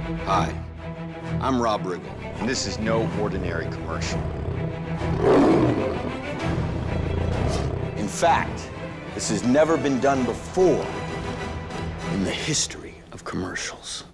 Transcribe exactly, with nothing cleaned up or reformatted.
Hi, I'm Rob Riggle, and this is no ordinary commercial. In fact, this has never been done before in the history of commercials.